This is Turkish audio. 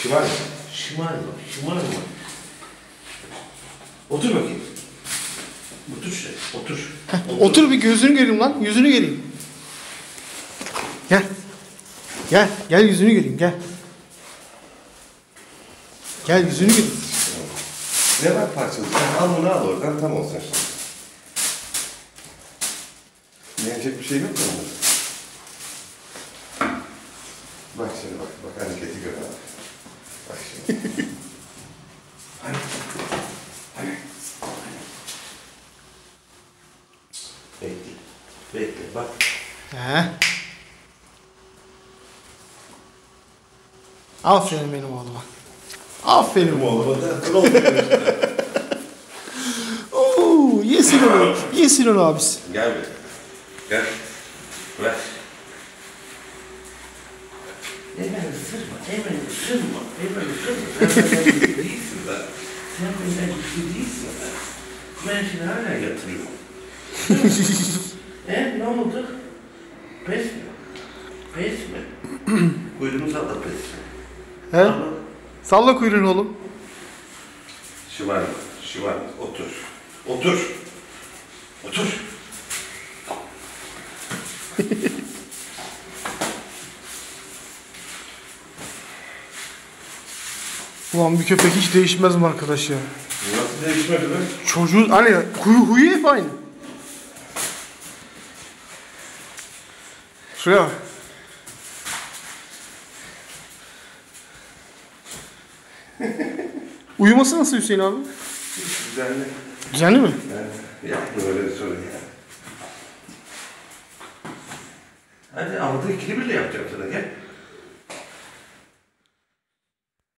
Şımarma. Şımarma. Şımarma. Otur bakayım. Otur şuraya. Otur. Otur bir gözünü göreyim lan. Yüzünü göreyim. Gel. Gel. Gel yüzünü göreyim. Gel. Gel yüzünü göreyim. Ne var parçalı? Sen al bunu al oradan tam olsun şimdi. Yenecek bir şey yok mu onda? Bak şimdi bak. Bak hareketi gör abi. Bak şimdi. Hani. Hani. Bekle. Bekle bak. He. Aferin benim oğluma. Aferin oğluma. Oo, yesin onu. Yesin onu abisi. Gel be. Gel. Ver. Hemen ısırma. Hemen ısırma. Hemen ısırma. Sen benden güçlü değilsin lan. Sen benden güçlü değilsin lan. Ben seni hala yatırıyorum. Ne oldu? Pes mi? Pes mi? Kuyruğunu salla pes mi? He? Ama Salla kuyruğunu oğlum. şımarma. Şımarma. Otur. Otur. Otur. Ulan bir köpek hiç değişmez mi arkadaş ya? Nasıl değişmedi lan? Çocuğun hani huyu hep aynı. Şuraya bak. Uyuması nasıl Hüseyin abi? Düzenli. Düzenli mi? Yapma öyle bir sorun ya. Hadi avda ikili birle yapacağım sana gel.